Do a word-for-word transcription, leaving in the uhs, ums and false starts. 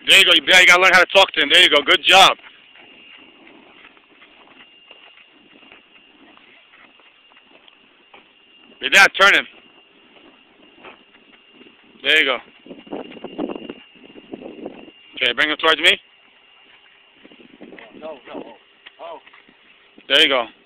There you go. You gotta learn how to talk to him. There you go. Good job. Your dad, turn him. There you go. Okay, bring him towards me. No, no. Oh. There you go.